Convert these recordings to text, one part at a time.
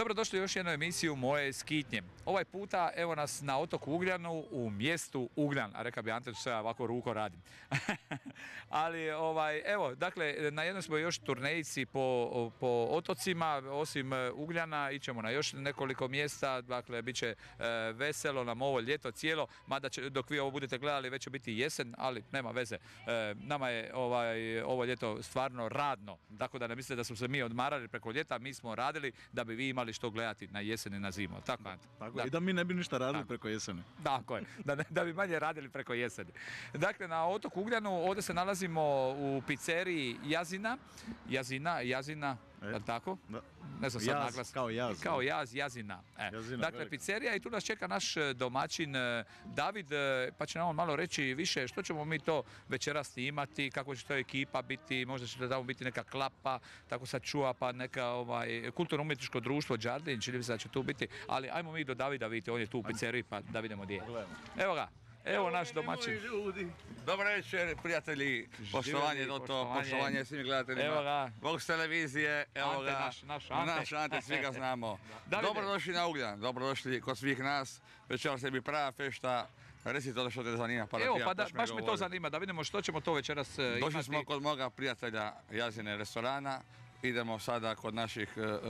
Dobrodošli u još jednu emisiju Moje skitnje. Ovaj puta evo nas na otoku Ugljanu u mjestu Ugljan, a reka bi Ante što ja ovako ruko radim. Ali evo, dakle, na jednoj smo još turnejici po otocima, osim Ugljana ićemo na još nekoliko mjesta, dakle, bit će veselo nam ovo ljeto cijelo, mada dok vi ovo budete gledali već će biti jesen, ali nema veze. Nama je ovo ljeto stvarno radno, tako da ne mislite da smo se mi odmarali preko ljeta, mi smo radili da bi vi imali što gledati na jesen i na zimu. Tako, Ante? Tako, i da mi ne bi ništa radili preko jeseni. Tako je, da bi manje radili preko jeseni. Dakle, na otoku Ugljanu ovdje se nalazimo u pizzeriji Jazina, tako? Da. Ne znam sad naglas. Kao jaz. Jazina. Jazina, dakle, velika. pizzerija i tu nas čeka naš domaćin David, pa će nam on malo reći više što ćemo mi to večeras snimati, kako će to ekipa biti, možda će to tamo biti neka klapa, tako sad čuva, pa neka kulturno-umjetničko društvo Đardin, čini mi se da će tu biti, ali ajmo mi do Davida, vidite, on je tu u pizzeriji, pa da vidimo gdje je. Evo ga. Evo naš domaćin. Dobar večer, prijatelji, poštovanje svim gledateljima. Vox televizije, evo ga, naš Ante, svi ga znamo. Dobrodošli na Ugljan, dobrodošli kod svih nas, večeras će biti prava fešta. Reci to što te zanima. Evo, pa baš me to zanima, da vidimo što ćemo to večeras imati. Došli smo kod moga prijatelja Jazine restorana. Idemo sada kod naših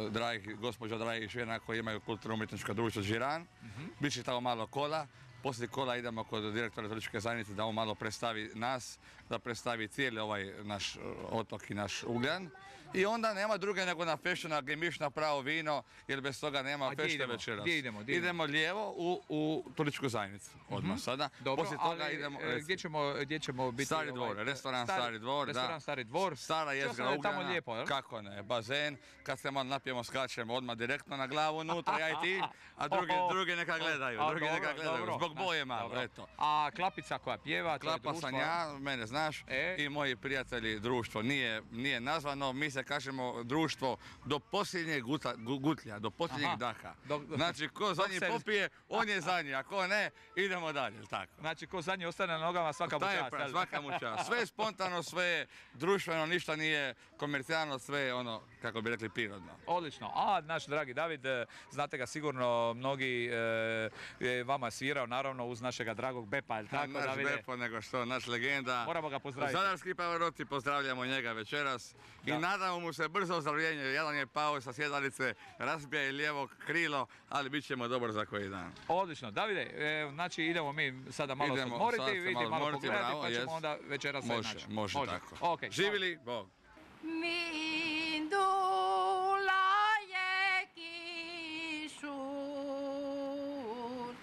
gospođa dragih žena koji imaju kulturno-umjetničko društvo Žiran. Biće tamo malo kola. Poslije kola idemo kod direktora turističke zajednice da on malo predstavi nas, da predstavi cijeli ovaj naš otok i naš Ugljan. I onda nema druge nego na feštu, na gemiš, na pravo vino, jer bez toga nema fešte večeras. Gdje idemo? Idemo lijevo u turističku zajednicu, odmah sada. Dobro, poslije toga idemo... Gdje ćemo biti? Stari dvor, restoran Stari dvor, Restoran Stari dvor. Stara jezgra Ugljana. Tamo lijepo, jel? Kako ne, bazen, kad se malo napijemo skačemo odmah direktno na glavu unutra, ja i ti, a drugi neka gledaju, zbog boje malo, eto. A klapica koja pjeva, to je Klapa društvo? sam ja, mene znaš, i moji prijatelji društvo. Nije nazvano, mi se kažemo društvo do posljednjeg gutlja, do posljednjeg daha. Znači, ko zadnji popije, on je zadnji, a ko ne, idemo dalje, tako. Znači, ko zadnji ostane na nogama, svaka mu čast. Svaka mu čast. Sve je spontano, sve je društveno, ništa nije komercijalno, sve je ono, kako bi rekli, prirodno. Odlično. A naš dragi David, znate ga sigurno, mnogi je vama svirao, naravno uz našega dragog Bepa, ili tako, Davide? Naš Bepo, nego što, naš legenda. Moramo ga pozdraviti. Zadarski Pavarotti, pozdravljamo njega večeras. I nadamo mu se brzo ozdravljenje. Jedan je pao sa sjedalice, razbija je lijevo krilo, ali bit ćemo dobro za koji dan. Odlično. Davide, znači idemo mi sada malo odmoriti, vidite malo pogledati, pa ćemo onda večeras sve naći. Može tako. Živili, Bog. Mindula je kišur,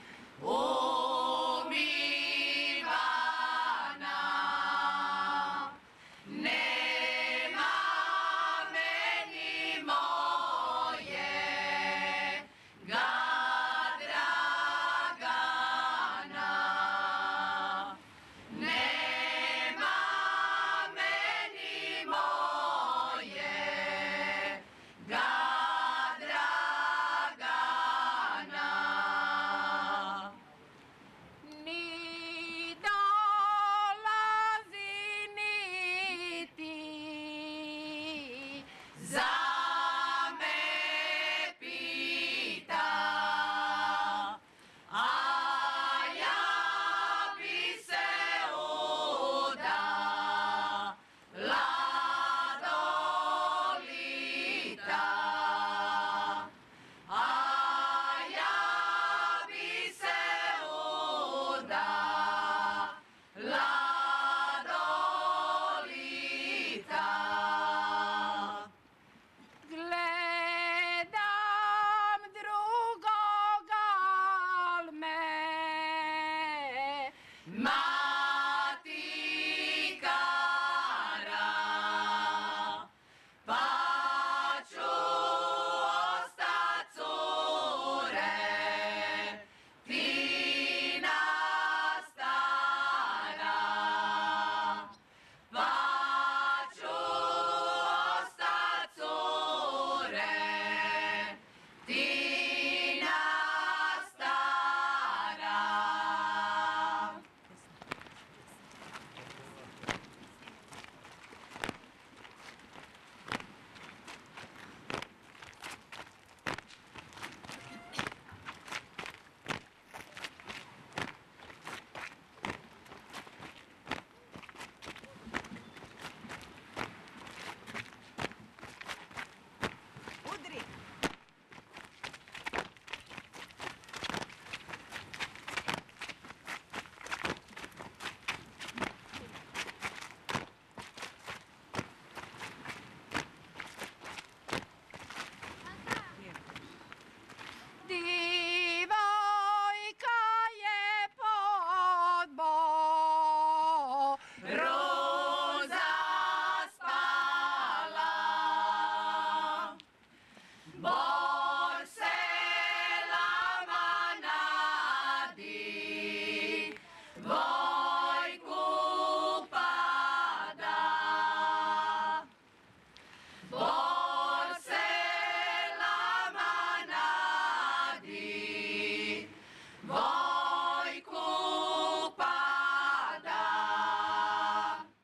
umivana, nema meni moje ga dragana, nema meni moje ga dragana.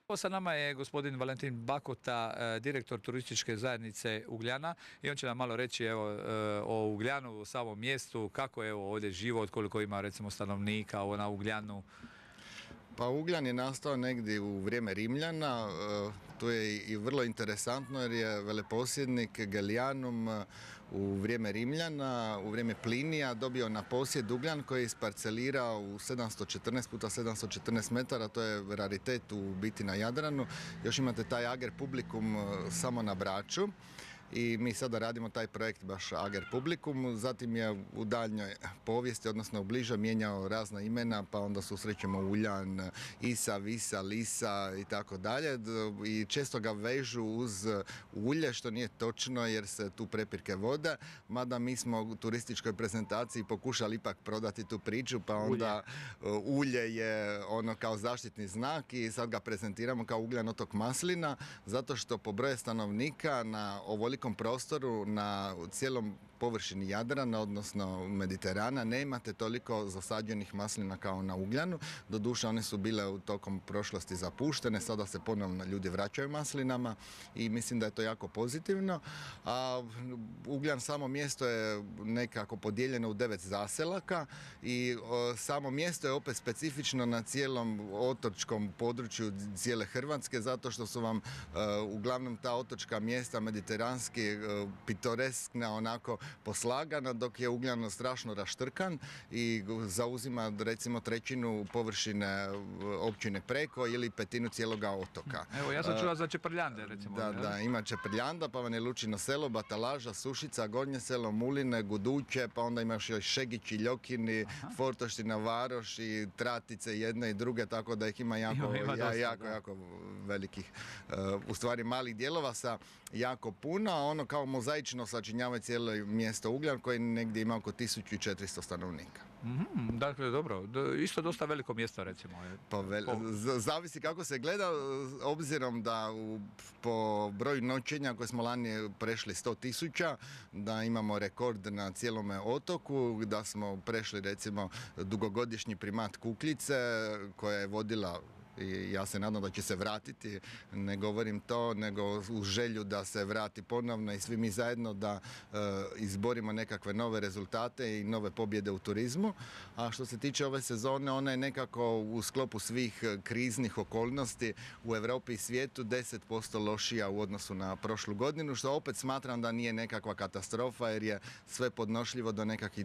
Ovo sa nama je gospodin Valentin Bakota, direktor turističke zajednice Ugljana i on će nam malo reći o Ugljanu, o samom mjestu, kako je ovdje život, koliko ima recimo stanovnika na Ugljanu. Pa Ugljan je nastao negdje u vrijeme Rimljana, to je i vrlo interesantno jer je veleposjednik Gallianum u vrijeme Rimljana, u vrijeme Plinija dobio na posjed Ugljan koji je isparcelirao u 714 puta 714 metara, to je raritet u biti na Jadranu. Još imate taj Ager Publicum samo na Braču. I mi sada radimo taj projekt baš Ager Publicum, zatim je u daljnjoj povijesti, odnosno bliže mijenjao razna imena, pa onda susrećemo Uljan, Isa, Visa, Lisa i tako dalje. I često ga vežu uz ulje, što nije točno jer se tu prepirke vode, mada mi smo u turističkoj prezentaciji pokušali ipak prodati tu priču, pa onda ulje je ono kao zaštitni znak i sad ga prezentiramo kao Ugljan otok maslina, zato što po broju stanovnika na ovolikom prostoru na cijelom površini Jadrana, odnosno Mediterana, nemate toliko zasađenih maslina kao na Ugljanu. Doduše, one su bile u tokom prošlosti zapuštene, sada se ponovno ljudi vraćaju maslinama i mislim da je to jako pozitivno. A Ugljan, samo mjesto je nekako podijeljeno u 9 zaselaka i samo mjesto je opet specifično na cijelom otočkom području cijele Hrvatske, zato što su vam uglavnom ta otočka mjesta mediteranski pitoreskna, onako poslagana, dok je Ugljan strašno raštrkan i zauzima recimo trećinu površine općine Preko ili petinu cijeloga otoka. Evo, ja sam čula za Čeprljande recimo. Da, ima Čeprljanda, pa vam je Lučino selo, Batalaža, Sušica, Gornje selo, Muline, Guduće, pa onda imaš još Šegići, Ljokini, Fortoština, Varoš i Tratice jedne i druge, tako da ih ima jako velikih, u stvari malih dijelova sa jako puno, a ono kao mozaično sačinjava cijelo mjesto Ugljan koji negdje ima oko 1400 stanovnika. Dakle, dobro, isto dosta veliko mjesto recimo. Zavisi kako se gleda, obzirom da po broju noćenja koje smo lani prešli 100.000, da imamo rekord na cijelome otoku, da smo prešli recimo dugogodišnji primat Kukljice koja je vodila, i ja se nadam da će se vratiti, ne govorim to, nego uz želju da se vrati ponovno i svi mi zajedno da izborimo nekakve nove rezultate i nove pobjede u turizmu. A što se tiče ove sezone, ona je nekako u sklopu svih kriznih okolnosti u Europi i svijetu 10% lošija u odnosu na prošlu godinu, što opet smatram da nije nekakva katastrofa jer je sve podnošljivo do nekakvih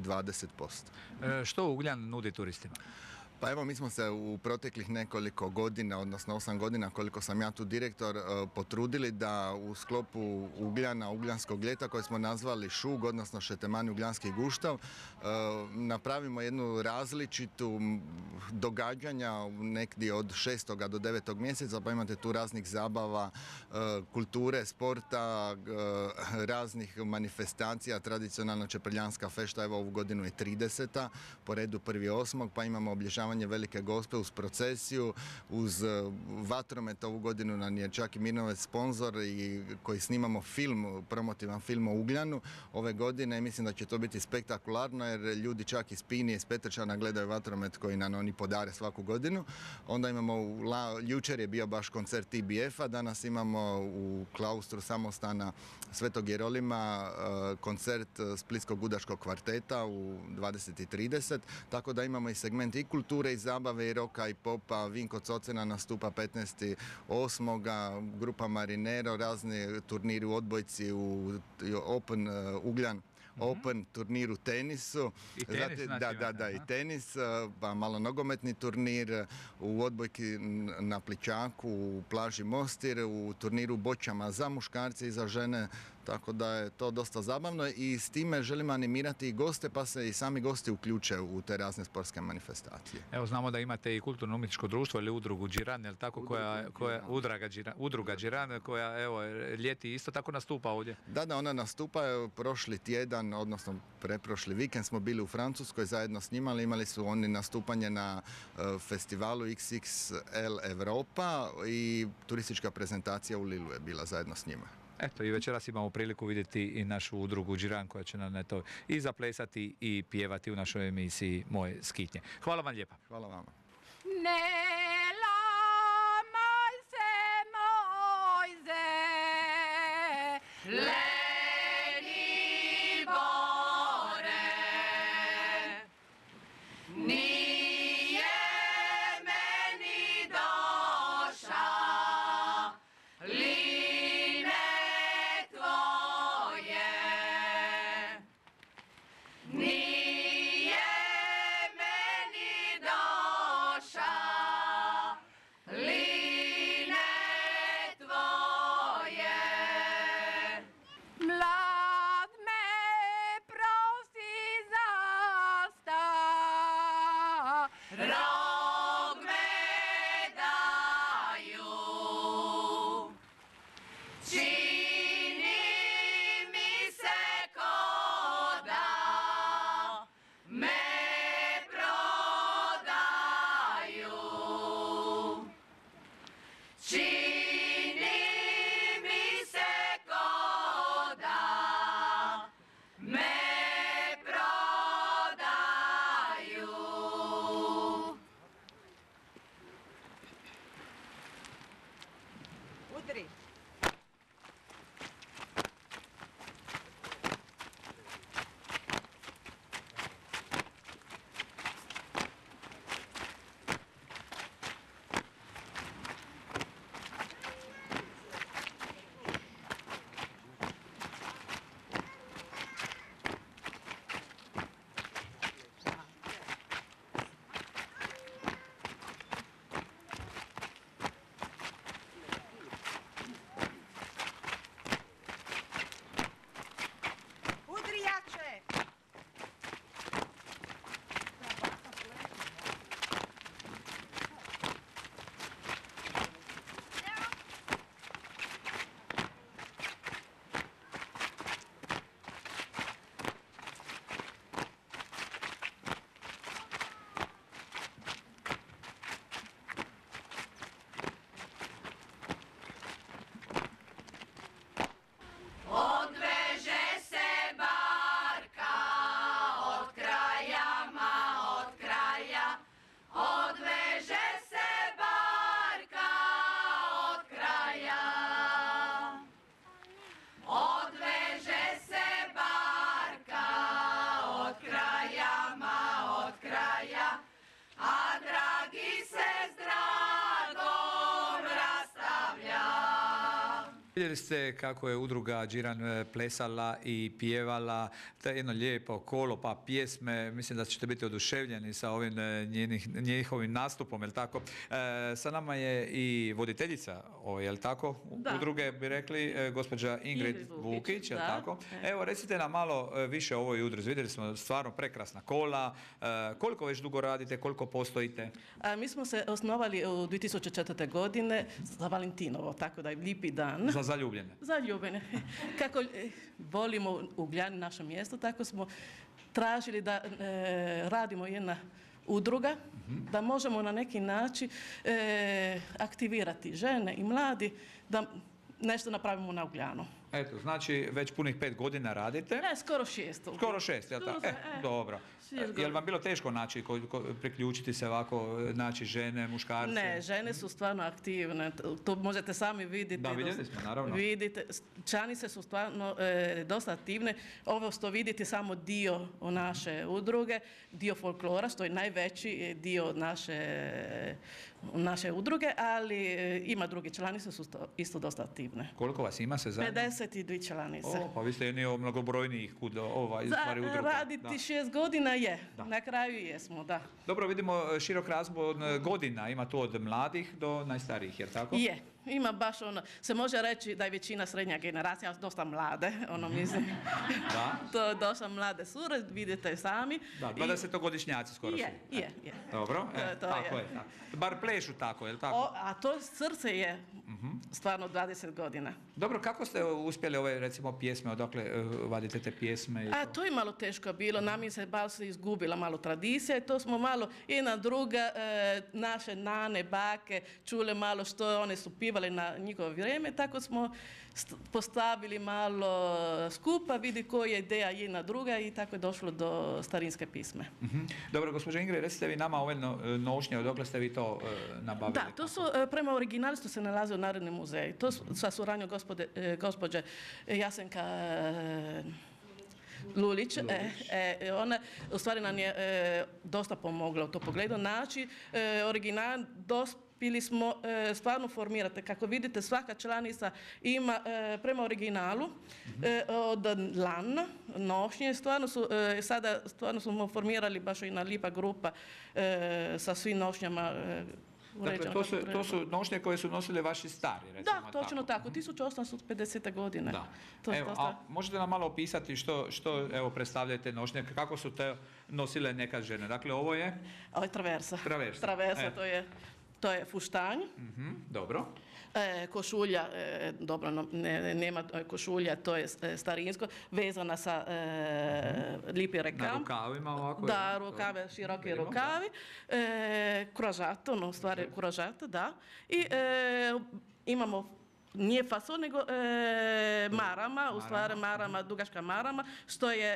20%. Što Ugljan nudi turistima? Pa evo, mi smo se u proteklih nekoliko godina, odnosno 8 godina koliko sam ja tu direktor, potrudili da u sklopu Ugljana, Ugljanskog ljeta koje smo nazvali Šug, odnosno Šetemani Ugljanski guštav, napravimo jednu različitu događanja negdje od 6. do 9. mjeseca, pa imate tu raznih zabava, kulture, sporta, raznih manifestacija, tradicionalna čeprljanska fešta, evo ovu godinu je 30. po redu 1.8. pa imamo obilježavanje Velike Gospe uz procesiju, uz vatromet. Ovu godinu nam je čak i Mirnovec sponzor i koji snimamo film, promotivan film o Ugljanu ove godine i mislim da će to biti spektakularno jer ljudi čak iz Pinije, iz Petrčana gledaju vatromet koji nam oni podare svaku godinu. Onda imamo, jučer je bio baš koncert TBF-a, danas imamo u klaustru samostana Svetog Jerolima koncert Splitskog gudačkog kvarteta u 20:30, tako da imamo i segment i kulture i zabave i roka i popa. Vinko Cocena nastupa 15.8. grupa Marinero, razni turniri u odbojci, u Open Ugljan Open turnir u tenisu. I tenis, i tenis, pa malo nogometni turnir u odbojki na Pličaku, u plaži Mostir, u turniru boćama za muškarce i za žene, tako da je to dosta zabavno i s time želimo animirati i goste, pa se i sami gosti uključe u te razne sportske manifestacije. Evo, znamo da imate i kulturno-umjetničko društvo ili udrugu Džiran, jel tako, udruga Džiran koja evo ljeti isto tako nastupa ovdje. Da, ona nastupa prošli tjedan, odnosno preprošli vikend smo bili u Francuskoj zajedno s njima, ali imali su oni nastupanje na festivalu XXL Europa i turistička prezentacija u Lilu je bila zajedno s njima. Eto, i večeras imamo priliku vidjeti i našu udrugu Džiran koja će nam eto i zaplesati i pjevati u našoj emisiji Moje skitnje. Hvala vam lijepa. Hvala vama. Ne lamaj se leni bore, nije meni doša line tvoje, nije meni doša line tvoje. Mlad me prosi zasta, rog me daju, čini mi se ko da me prodaju. Čini mi se ko da me prodaju. Udri. Udri jače. Odveže se barka od kraja ma od kraja, odveže se barka od kraja, odveže se barka od kraja ma od kraja, a dragi se s dragom rastavlja. Vidjeli ste kako je udruga Džiran plesala i pjevala, to je jedno lijepo kolo pa pjesme, mislim da ćete biti oduševljeni sa ovim njihovim nastupom, jel tako? Sa nama je i voditeljica, jel tako? Da. Udruge bi rekli, gospođa Ingrid Vukić, jel da. tako? Evo recite nam malo više o ovoj udruzi, vidjeli smo stvarno prekrasna kola, koliko već dugo radite, koliko postojite? Mi smo se osnovali u 2004. godine za Valentinovo, tako da je lijepi dan. Za zaljubljene. Zaljubljene. Kako volimo Ugljan, naše mjesto, tako smo tražili da radimo jedna udruga, da možemo na neki način aktivirati žene i mladi da nešto napravimo na Ugljanu. Eto, znači već punih 5 godina radite. Skoro 6. Skoro 6, jel tako? Dobro. Je li vam bilo teško naći, priključiti se ovako, naći žene, muškarce? Ne, žene su stvarno aktivne, to možete sami vidjeti. Da, vidjeli smo, naravno. Vidite, članice su stvarno dosta aktivne. Ovo što vidite samo dio naše udruge, dio folklora, što je najveći dio naše udruge, ali ima druge članice su isto dosta aktivne. Koliko vas ima se zajedno? 52 članice. Pa vi ste jedni od mnogobrojnijih stvari udruga. Raditi 6 godina je, na kraju jesmo, da. Dobro, vidimo širok raspon godina, ima tu od mladih do najstarijih, jer tako? Je, ima baš ono, se može reći da je većina srednja generacija, ali dosta mlade, mislim. Da. To je dosta mlade sure, vidite sami. Da, 20-godišnjaci skoro su. Je. Dobro, tako je. Bar plešu tako, je li tako? A to srce je stvarno 20 godina. Dobro, kako ste uspjeli ove, recimo, pjesme, odakle vadite te pjesme? To je malo teško bilo, nam je se baš izgubila malo tradicija i to smo malo jedna druga, naše nane, bake, čule malo što one su pivale na njihovo vrijeme, tako smo postavili malo skupa, vidi koja je ideja jedna druga i tako je došlo do starinske pisme. Dobro, gospođo Ingrid, recite vi nama ove nošnje, odakle ste vi to nabavili? Da, to su prema originalu što se nalazi u Narodni muzej. To sa suradnjom gospođe Jasenka Lulić, ona u stvari nam je dosta pomogla u to pogledu. Znači, original dospjeli smo stvarno formirati. Kako vidite, svaka članica ima prema originalu od lana, nošnje. Sada stvarno smo formirali baš i na lipa grupa sa svim nošnjama. Dakle, to su nošnje koje su nosili vaši stari, recimo. Da, točno tako, 1850. godine. Da. Evo, a možete nam malo opisati što evo, predstavljate nošnje, kako su te nosile nekad žene? Dakle, ovo je? Ovo je traversa. Traversa, to je fuštanj. Dobro. Košulja, dobro, nema košulja, to je starinsko, vezana sa lipi rekav. Na rukavima ovako? Da, rukave, široki rukavi. Krožato, no u stvari krožato, da. I imamo, nije fasol, nego marama, u stvari marama, dugačka marama, što je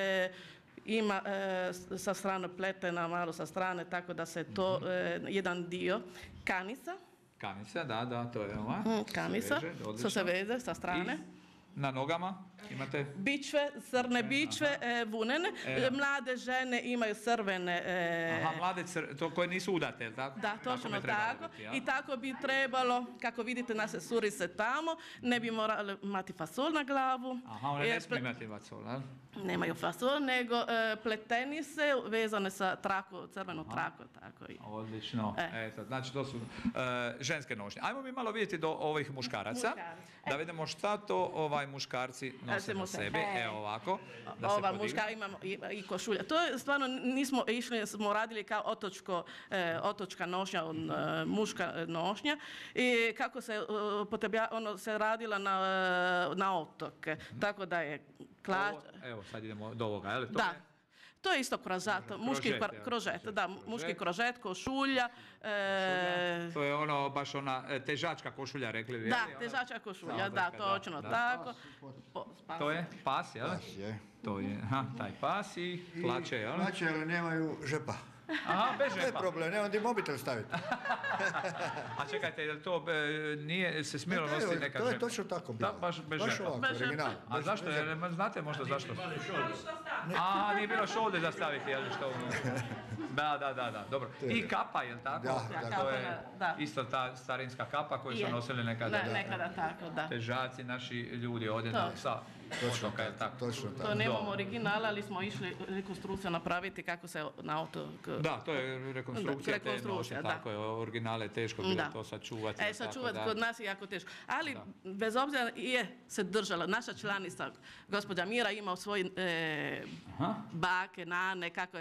ima sa strane pletena, malo sa strane, tako da se to jedan dio kanica. Kanica, da, to je ova. Kanica, što se veze sa strane. I na nogama imate? Bičve, crne bičve, vunene. Mlade žene imaju crvene. Aha, mlade to koje nisu udate, je li tako? Da, točno tako. I tako bi trebalo, kako vidite, naše curice tamo, ne bi morali imati fasol na glavu. Aha, one ne smiju imati fasol, jel? Nemaju fasol, nego pletenice vezane sa crvenom trako. Tako. Odlično. Eto, znači to su ženske nošnje. Ajmo mi malo vidjeti do ovih muškaraca. Da vidimo šta to muškarci nose na sebi. Evo ovako. Ova muška imamo i košulja. To je stvarno, nismo išli, smo radili kao otočka nošnja, muška nošnja. I kako se se radila na otok. Tako da je evo, sad idemo do ovoga, je li to? Da. To je isto krožato, muški krožet, da, muški krožet, košulja. To je ono, baš ona težačka košulja, rekli bi. Da, težačka košulja, da, točno tako. To je pas, jel? Pas, je. To je, taj pas i hlače, jel? Hlače, ali nemaju žepa. Aha, bez žepa. To je problem, nemam gdje mobitel staviti. A čekajte, jel to nije se smjelo nositi neka žepa? To je točno tako bilo. Da, baš bez žepa. Baš ovako, original. A zašto? Znate možda zašto? A, nije bilo šolde za staviti, jel što? Da, dobro. I kapa, jel tako? Da. To je isto ta starinska kapa koju su nosili nekada. Nekada tako, da. Težaci, naši ljudi ovdje sa otoka, jel tako? Točno tako. To nemamo originala, ali smo išli rekonstrukciju napraviti kako se na otok... Da, to je rekonstrukcija te nošnje, tako je, originale je teško bilo to sačuvati. Sačuvati kod nas je jako teško. Ali, bez obzira je se držala. Naša članica, gospođa Mira, ima u svojim bake, nane, kako je...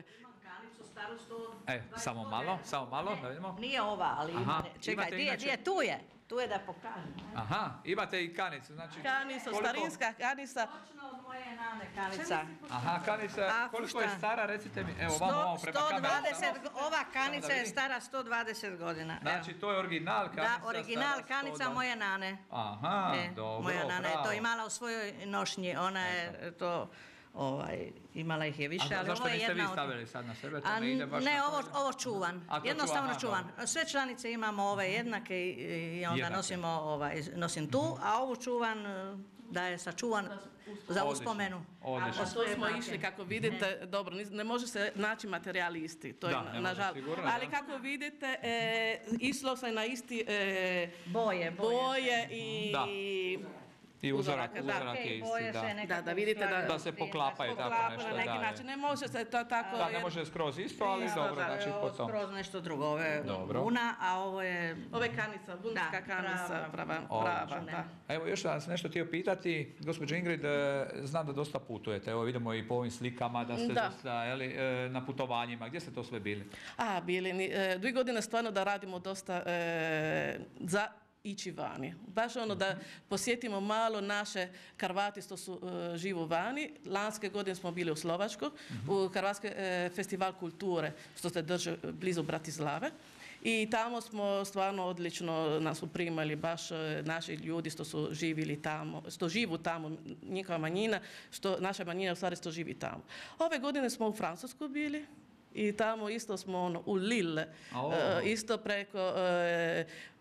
Samo malo, da vidimo. Nije ova, ali ima. Čekaj, gdje? Tu je da pokažem. Aha, imate i kanicu, znači... Kanica, starinska kanica. Točno od moje nane kanica. Aha, kanica, koliko je stara, recite mi, evo vamo prema kameru. Ova kanica je stara 120 godina. Znači, to je original kanica. Da, original kanica moje nane. Aha, dobro, moja nana je to bravo. imala u svojoj nošnji, ona je to... imala ih je više, ali zašto ovo je niste vi jedna od... stavili sad na sebe? To ne ide baš Ne, ovo čuvan. Jednostavno čuvan. Sve članice imamo ove jednake i onda nosim tu, a ovu čuvan da je sačuvan za uspomenu. Odlično. To smo išli, kako vidite, dobro, ne može se naći materijal isti, to je nažalost. Ali kako vidite, išlo se na isti boje i uzorak je isti, da vidite da se poklapaju tako nešto. Na neki način, ne može se to tako... Da, ne može skroz isto, ali dobro, znači po tom. Skroz nešto drugo, ovo je buna, a ovo je... Ovo je kanica, bunska kanica, prava. Evo, još vas nešto htio pitati, gospođo Ingrid, znam da dosta putujete, evo vidimo i po ovim slikama da ste dosta na putovanjima, gdje ste to sve bili? Bili, 2 godine stvarno da radimo dosta za ići vani. Baš da posjetimo malo naše Karvati što su živu vani. Lanske godine smo bili u Slovačku, u Karvatski festival kulture što se drži blizu Bratislave. I tamo smo stvarno odlično nas uprimali, baš naši ljudi što su živjeli tamo, što živu tamo, njihova manjina, što naša manjina u stvari što živi tamo. Ove godine smo u Francusku bili. I tamo isto smo u Lille, isto preko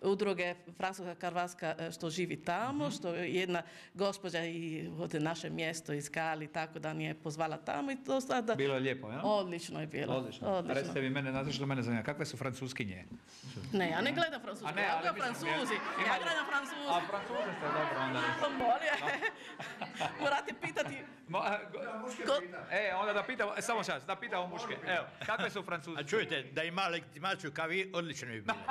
udruge Francuska Hrvatska što živi tamo, što je jedna gospođa i od naše mjesto iz Kali, tako da nije pozvala tamo i to sada... Bilo je lijepo, ja? Odlično je bilo. Odlično. Recite mi znate što mene zanima, kakve su francuskinje? Ne, ja ne gledam Francusku, ja gledam Francuzi. Ja gledam Francuzi. A Francuze ste dobro onda. Bolje. Morate pitati... Onda da pitamo, samo čas, da pitamo muške. Evo, kakve su Francuzi? A čujte, da ima legitimaciju kao vi, odlično bi bilo.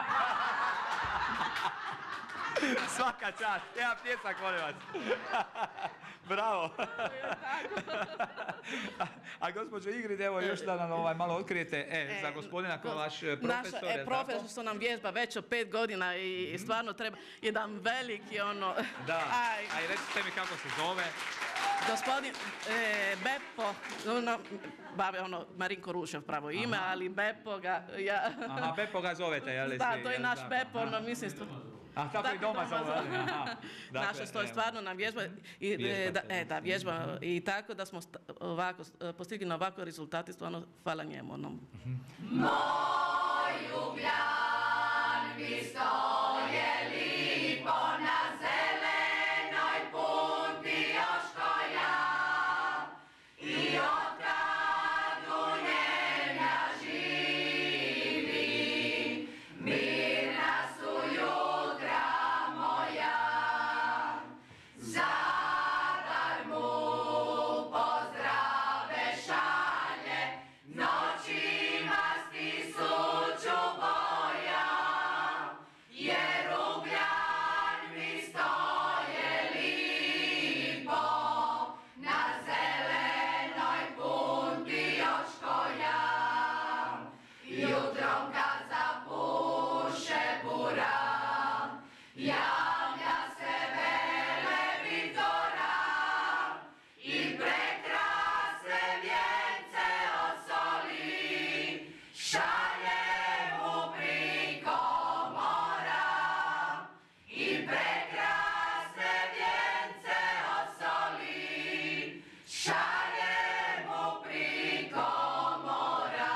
Svaka čast, jedan pljesak, molim vas. Bravo. A gospođo Ingrid, evo još da nam malo otkrijete, za gospodina kao vaš profesor. Naš profesor što nam vježba već od 5 godina i stvarno treba jedan veliki ono... Da, a i recite mi kako se zove. Gospodin Beppo, Marinko Rušev pravo ime, ali Beppo ga... Aha, Beppo ga zovete, jel? Da, to je naš Beppo, mislim... A tako i doma zove. Naša stoji stvarno nam vježba i tako da smo postigli na ovakve rezultate, stvarno hvala njemu. Moj Ugljan mi stoje lipo na zelenoj punti još ko ja i otkad u njem ja živim, mirna su jutra moja. Zadar mu pozdrave šalje, noćima s tisuću boja, jer Ugljan mi stoje lipo na zelenoj punti još ko ja. Jutrom kad zapuše bura, javlja se Velebit-gora i prekrasne vijence od soli šalje mu priko mora. I prekrasne vijence od soli šalje mu priko mora.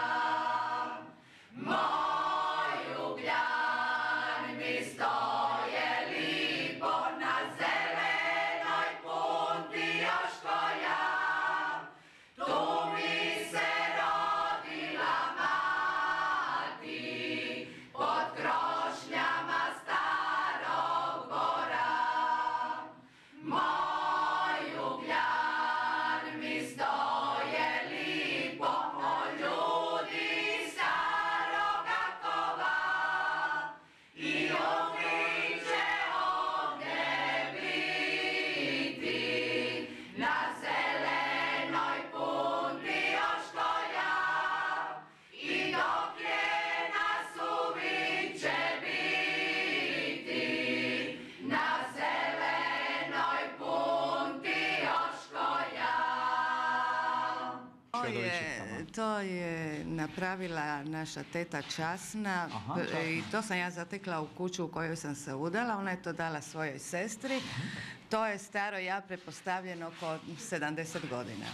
Moj Ugljan mi stoje lipo na zelenoj punti još ko ja. Tu mi se rodila mati pod krošnjama starog bora. Moj Ugljan mi stoje lipo o ljudi staroga kova i uvijek će ovdje biti na zelenoj punti još ko ja. I dok je nas uvijek će biti na zelenoj punti još ko ja. To je napravila naša teta Časna i to sam ja zatekla u kuću u kojoj sam se udala. Ona je to dala svojoj sestri. To je staro, ja pretpostavljeno, oko 70 godina.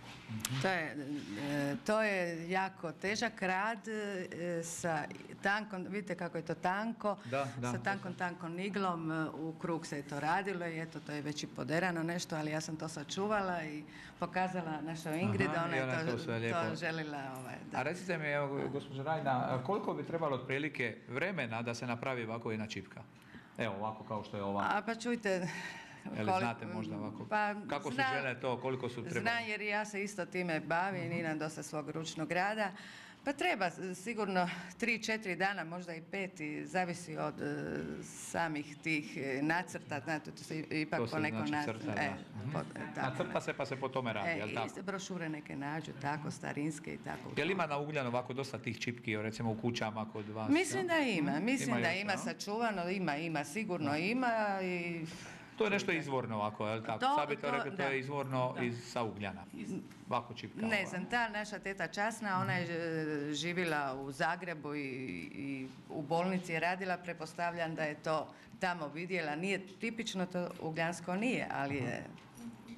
To je jako težak rad sa tankom, vidite kako je to tanko, sa tankom iglom u krug se je to radilo i eto to je već i poderano nešto, ali ja sam to sačuvala i pokazala našoj Ingrid, ona je to želila. A recite mi, evo, gospođo Rajna, koliko bi trebalo otprilike vremena da se napravi ovako jedna čipka? Evo ovako kao što je ova. Pa čujte... Ili znate možda ovako? Kako su žene to, koliko su trebali? Znam jer ja se isto time bavim, imam dosta svog ručnog rada. Pa treba sigurno 3-4 dana, možda i 5, zavisi od samih tih nacrta. Znate, to se ipak po nekom nacrta se pa se po tome radi, jel tako? I brošure neke nađu, tako, starinske i tako. Jel ima na Ugljanu ovako dosta tih čipki, recimo u kućama kod vas? Mislim da ima sačuvano, ima, sigurno ima i... To je nešto izvorno ovako, je li tako? Sad bi to rekli, to je izvorno sa Ugljana. Ovako čipka. Ne znam, ta naša teta Časna, ona je živjela u Zagrebu i u bolnici je radila, pretpostavljam da je to tamo vidjela. Nije tipično, to ugljansko nije, ali je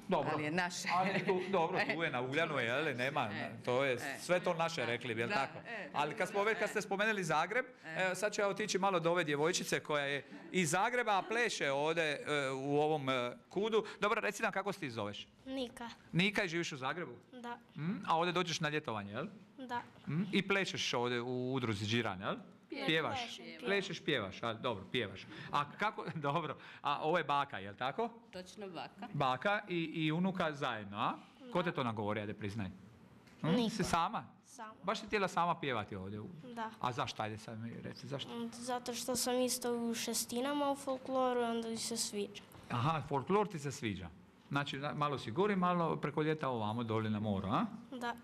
Dobro. ali je naše. Ali dobro, tu je na Ugljanu, jel, nema, to je sve to naše rekli, jel tako? Ali kad ste spomenuli Zagreb, sad ću ja otići malo do ove djevojčice koja je iz Zagreba, a pleše ovdje u ovom kudu. Dobro, reci nam kako se ti zoveš? Nika. Nika i živiš u Zagrebu? Da. A ovdje dođeš na ljetovanje, jel? Da. I plešeš ovdje u udruzi Džiran, jel? Pjevaš. Plešeš, pjevaš, a dobro, pjevaš. A kako, dobro, a ovo je baka, jel tako? Točno baka. Baka i unuka zajedno, a? Ko te to nagovori, ajde priznaj? Niko. Si sama? Sama. Baš si htjela sama pjevati ovdje? Da. A zašto, ajde sad mi reci, zašto? Zato što sam isto u šestinama u folkloru i onda mi se sviđa. Aha, folklor ti se sviđa. Znači, malo si gori, malo preko ljeta ovamo, doli na moru, a? Da.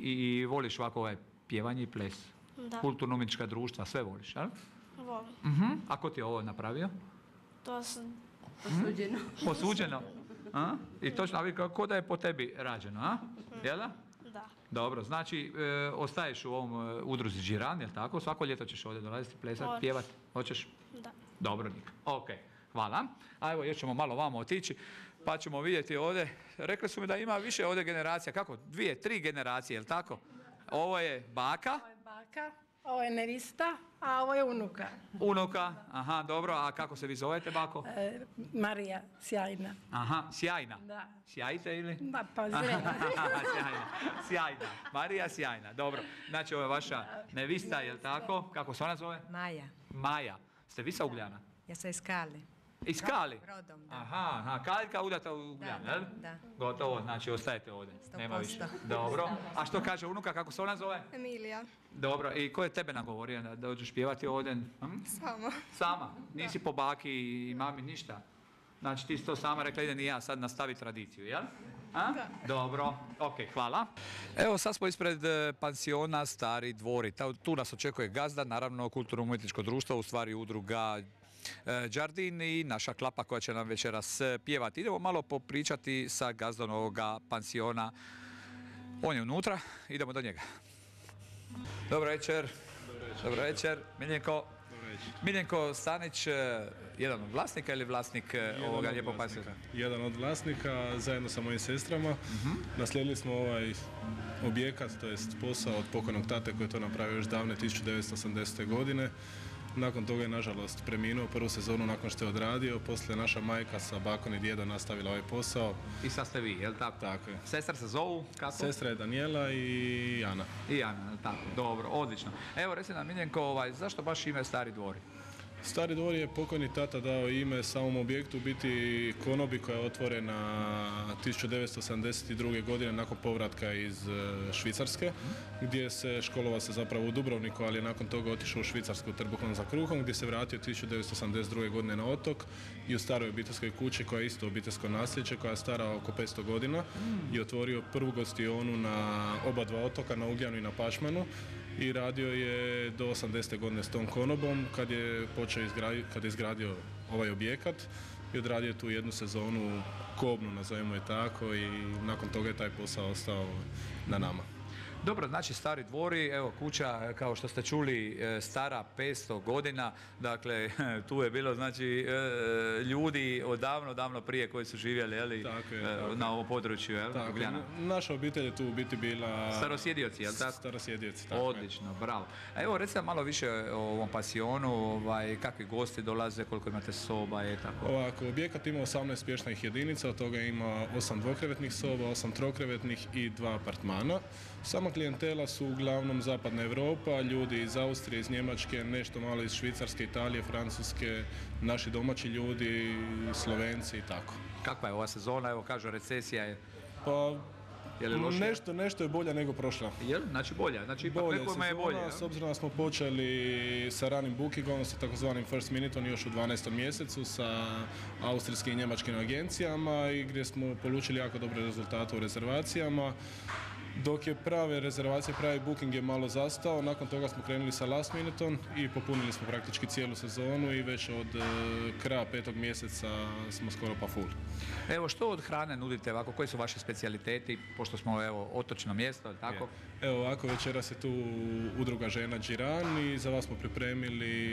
I voliš ovako ovaj pjevanje i ples? Da. Kulturno-umjetnička društva, sve voliš, jel? Volim. A ko ti je ovo napravio? To sam... Posuđeno. Posuđeno? A? I točno, a vidi kako da je po tebi rađeno, a? Jel da? Da. Dobro, znači ostaješ u ovom udruzi Džiran, jel tako? Svako ljeto ćeš ovdje dolaziti, plesati, Hoću. pjevati? Hoćeš? Da. Dobro, Nika. Ok, hvala. A evo, još ćemo malo vamo otići, pa ćemo vidjeti ovdje. Rekli su mi da ima više ovdje generacija. Kako? 2, 3 generacije, jel tako? Ovo je baka. Ovo je baka, ovo je nevista, a ovo je unuka. Unuka, aha, dobro. A kako se vi zovete, bako? Marija, sjajna. Aha, sjajna. Da. Sjajite ili? Da, pa zelena. Sjajna, sjajna. Marija sjajna, dobro. Znači, ovo je vaša nevista, jel tako? Kako se ona zove? Maja. Maja. Ste vi sa Ugljana? Ja sam iz Skale. Iz Skali? Rodom, da. Aha, Kaljka udata u Ugljan, jel? Da. Gotovo, znači ostajete ovdje. 100%. Nema više. Dobro. A što kaže unuka, kako se ona zove? Emilija. Dobro, i ko je tebe nagovorio da dođeš pjevati ovdje? Sama. Sama? Nisi po baki i mami ništa? Znači ti si to sama rekla, idem i ja sad nastaviti tradiciju, jel? Da. Dobro, ok, hvala. Evo sad smo ispred pansiona Stari dvori. Tu nas očekuje gazda, naravno kulturno-umjetničko društvo, u stvari udruga Đardin i naša klapa koja će nam večeras pjevati. Idemo malo popričati sa gazdom ovoga pansiona. On je unutra, idemo do njega. Dobro večer. Dobro večer. Miljenko. Miljenko Stanić, jedan od vlasnika ili vlasnik ovoga lijepog pansiona? Jedan od vlasnika, zajedno sa mojim sestrama. Naslijedili smo ovaj objekat, to jest posao od pokojnog tate koji je to napravio još davne 1980. godine. Nakon toga je nažalost preminuo prvu sezonu nakon što je odradio, poslije naša majka sa bakom i djedom nastavila ovaj posao. I sad ste vi, jel tako? Tako je. Sestra se zovu kako? Sestra je Danijela i Ana. I Ana, jel tako? Dobro, odlično. Evo reci nam Miljenko, zašto baš ime Stari dvori? Stari dvor je pokojni tata dao ime samom objektu, biti konobi koja je otvorena 1972. godine nakon povratka iz Švicarske, gdje se školovao se zapravo u Dubrovniku, ali je nakon toga otišao u Švicarsku trbuhom za kruhom, gdje se vratio 1982. godine na otok i u staroj obiteljskoj kući koja je isto obiteljsko nasljeđe, koja je stara oko 500 godina i otvorio prvu gostionu na oba dva otoka, na Ugljanu i na Pašmanu. I radio je do 80. godine s tom konobom kad je izgradio ovaj objekat i odradio tu jednu sezonu kobnu, nazovimo je tako, i nakon toga je taj posao ostao na nama. Dobro, znači Stari dvori, evo kuća kao što ste čuli stara 500 godina, dakle tu je bilo znači ljudi davno prije koji su živjeli jeli, na ovom području, jel? Tako, naša obitelj je tu u biti bila... Starosjedioci, jel tako? Starosjedioci, tako. Odlično, bravo. A evo recite malo više o ovom pansionu, kakvi gosti dolaze, koliko imate soba i tako? Ovako, objekat ima 18 smještajnih jedinica, od toga ima 8 dvokrevetnih soba, 8 trokrevetnih i 2 apartmana. Sama klijentela su uglavnom zapadna Europa, ljudi iz Austrije, iz Njemačke, nešto malo iz Švicarske, Italije, Francuske, naši domaći ljudi, Slovenci i tako. Kakva je ova sezona? Evo kažu recesija je... Pa, nešto je bolja nego prošla. Jel? Znači bolja? Znači ipak nekome je bolje? S obzirom da smo počeli sa ranim bookingom, sa takozvanim first minutom još u 12. mjesecu sa austrijskim i njemačkim agencijama i gdje smo polučili jako dobre rezultate u rezervacijama. Dok je prave rezervacije, pravi booking je malo zastao, nakon toga smo krenuli sa last minutom i popunili smo praktički cijelu sezonu i već od kraja 5. mjeseca smo skoro pa full. Evo, što od hrane nudite ovako, koji su vaši specijaliteti, pošto smo evo otočno mjesto, tako? Evo ovako, večeras je tu udruga žena Džiran i za vas smo pripremili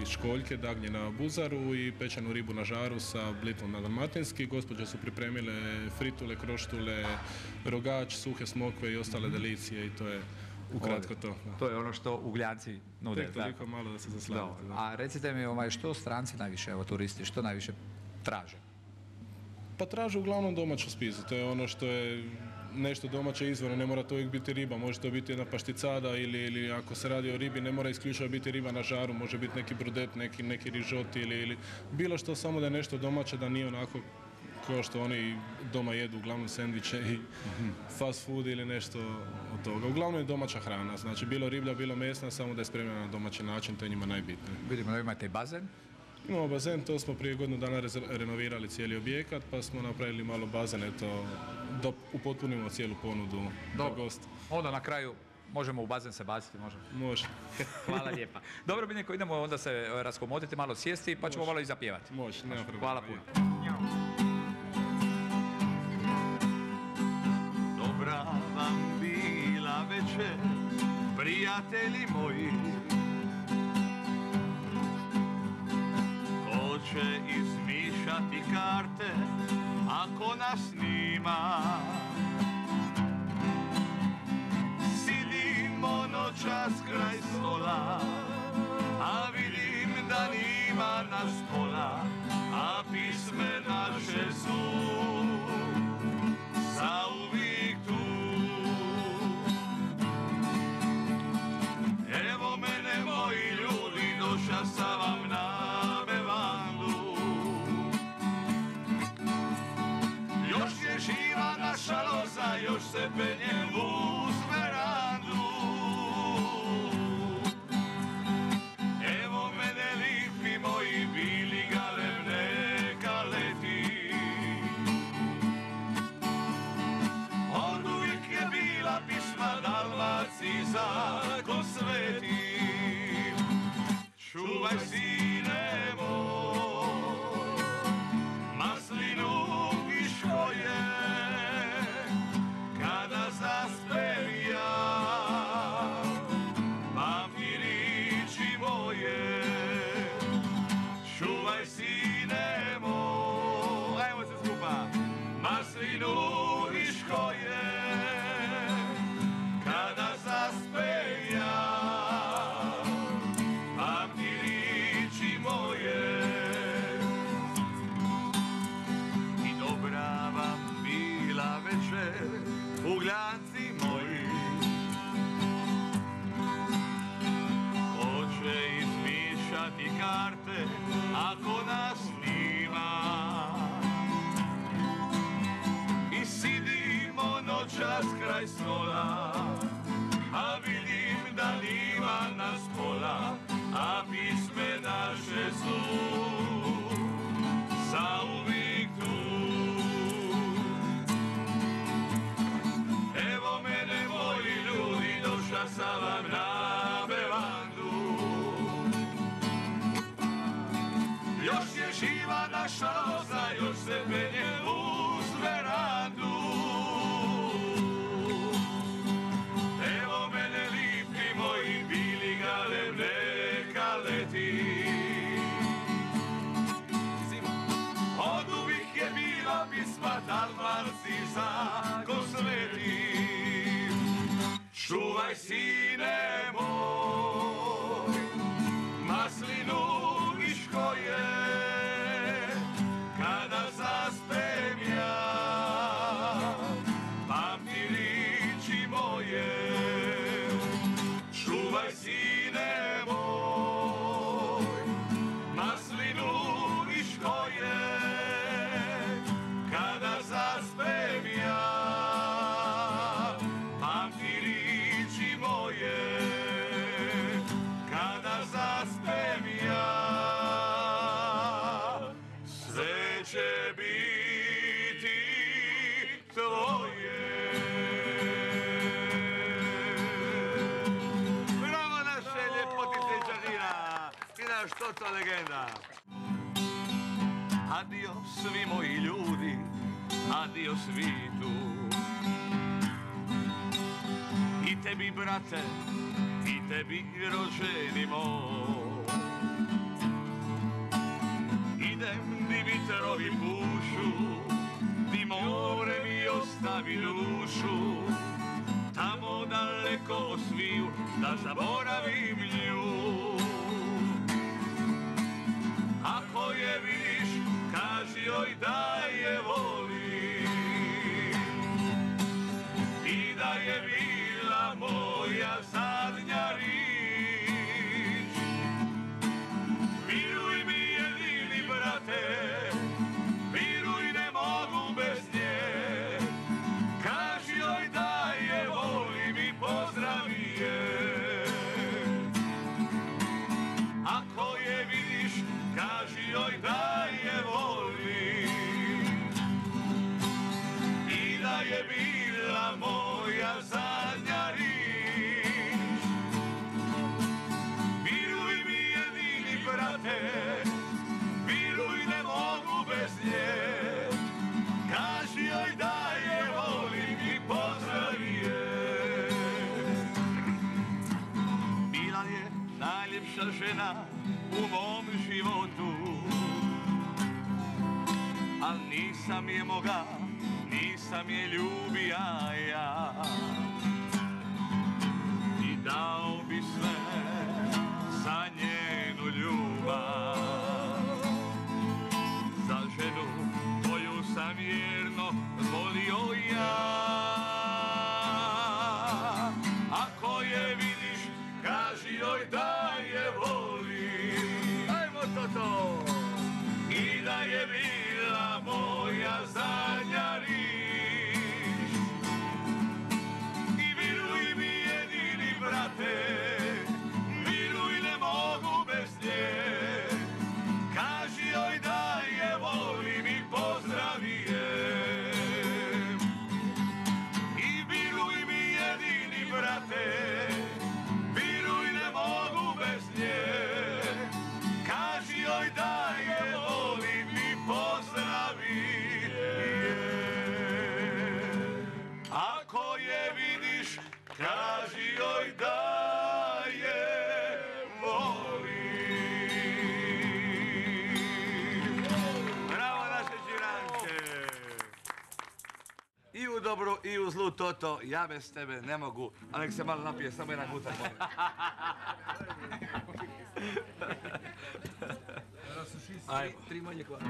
školjke, dagnje na buzaru i pečenu ribu na žaru sa blitvom na dalmatinski. Gospođe su pripremile fritule, kroštule, rogač, suhe smokve i ostale delicije i to je ukratko to. To je ono što Ugljanci nude. Tek toliko malo da se zaslavite. A recite mi što stranci najviše, evo turisti, što najviše traže? Pa traže uglavnom domaću spizu, to je ono što je nešto domaće izvorno, ne mora to uvijek biti riba, može to biti jedna pašticada ili ako se radi o ribi ne mora isključivo biti riba na žaru, može biti neki brudet, neki rižoti ili bilo što, samo da je nešto domaće, da nije onako kao što oni doma jedu, uglavnom sendviče i fast food ili nešto od toga. Uglavnom je domaća hrana, znači bilo riblja, bilo mesna, samo da je spremljena na domaći način, to je njima najbitnije. Vidimo da imate i bazen. Imamo bazen, to smo prije godinu dana renovirali cijeli objekat, pa smo napravili malo bazen, eto, da upotpunimo cijelu ponudu za goste. Onda na kraju možemo u bazen se baciti, možemo? Može. Hvala lijepa. Dobro, Bineko, idemo onda se raskomotiti, malo sjesti, pa ćemo malo i zapjevati. Može, nema problema. Hvala puno. Dobra vam bila večer, prijatelji moji. Ko će izmišljati karte, ako nas nima? Sidimo noćas kraj stola, a vidim da nima nas pola, a pisme naše su zauvijek tu. Evo mene, moji ljudi, doša sam vam na bevandu. Još je živa naša loza, još se penjem uz verandu. Evo mene, lipi moji, bili galeb neka leti. Od uvijek je bila pisma Dalmaciza ko sveti. Čuvaj, sine moj, maslinu i škoje, kada zaspem ja, pamti riči moje. Čuvaj, sine moj, ajmo se skupa, maslinu i škoje, kada zaspem ja, pamti riči moje. I dobra vam bila večer, Ugljanci moji. Hoće izmišljati karte, ako nas nima. I sidimo noćas kraj stola, a vidim da nima nas pola, a pisme naše su zauvijek tu. Evo mene, moji ljudi, doša sam vam na bevandu. Još je živa naša loza, još se penje uz verandu. Evo mene, lipi moji, bili galeb neka leti. Od uvijek je bila pisma Dalmaciza ko sveti. Čuvaj, sine moj, maslinu i škoje, kada zaspem ja, pamti riči moje. Čuvaj, sine moj, maslinu i škoje, kada zaspem ja, pamti riči moje. Kada zaspem ja, sve će biti tvoje. Bravo naše ljepotice i Čažina i naš Toto legenda. Adio svi moji ljudi, adio svitu. I tebi, brate, i tebi, rođeni moj. dušu, tamo daleko od sviju, da zaboravim nju. Ako je vidiš, kaži joj da je volim i da je bila moja zadnja rič. Viruj mi jedini brate, viruj ne mogu bez nje, kaži joj da je volim i pozdravi je. Ako je vidiš, kaži joj da je volim i da je bila moja zadnja rič. Viruj mi jedini brate, viruj ne mogu bez nje, kaži joj da je volim i pozdravi je. Bila je najljepša žena u mom životu, al nisam je moga, nisam je ljubija ja. I dao bi sve za njenu ljubav, za ženu koju sam vjerno volio ja. Ako je vidiš, kaži joj da je volim, ajmo to, i da je bila moja zadnja rič. I viruj mi jedini brate, viruj ne mogu bez nje, kaži joj da je volim i pozdravi je. I viruj mi jedini brate, viruj ne mogu bez nje, kaži joj da je volim i pozdravi je. Ako je vidiš, kaži joj da je volim. Bravo naše Điranke! I u dobru i u zlu, Toto, ja bez tebe ne mogu, a nek se malo napije, samo jedan gutak. Ajmo. Tri manje hvala.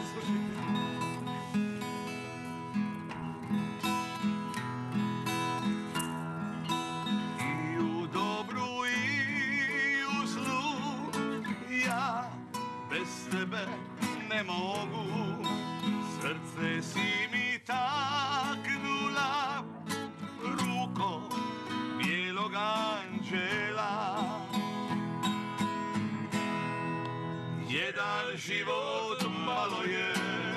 I u dobru i u zlu, ja bez tebe ne mogu. Srce si mi taknula, ruko bijelog anđela. Jedan život malo je,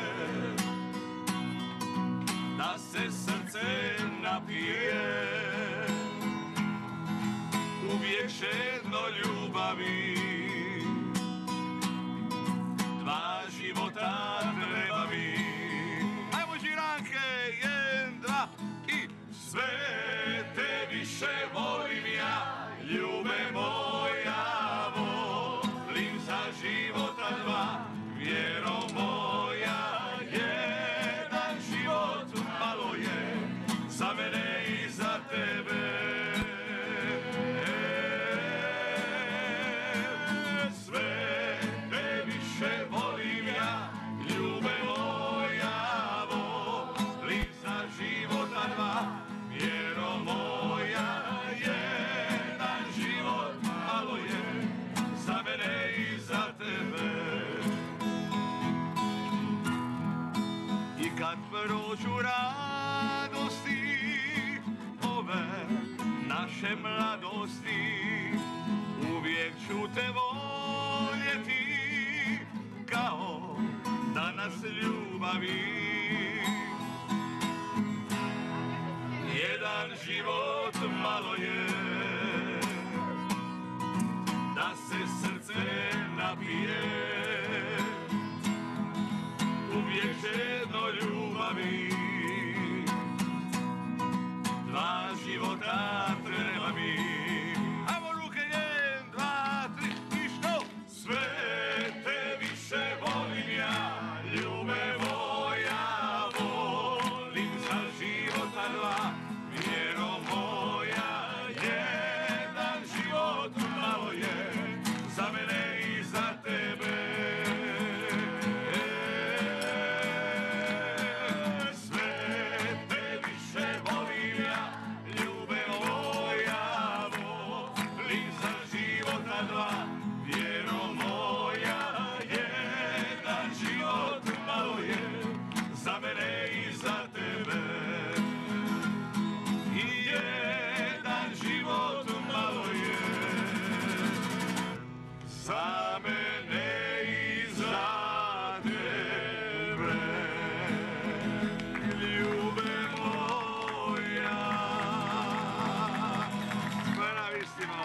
da se srce napije, uvijek žedno ljubavi. Dva života treba mi. Ajmo Điranke, jedan, dva i sve te više volim ja, ljube moja, volim za života dva, vjero moja, jedan život malo je, za mene i za tebe. Sve te više volim ja, ljube moja, volim za života dva, vjero moja, jedan život malo je, za mene i za tebe. I kad prođu radosti ove naše mladosti, uvijek ću te voljeti kao danas ljubavi. Jedan život malo je, da se srce napije, uvijek žedno ljubavi. Dva života treba mi. Ajmo ruke, jedan, dva, tri i što? Sve te više volim ja, ljube moja. za mene i za tebe. Ljube moja, bravissimo!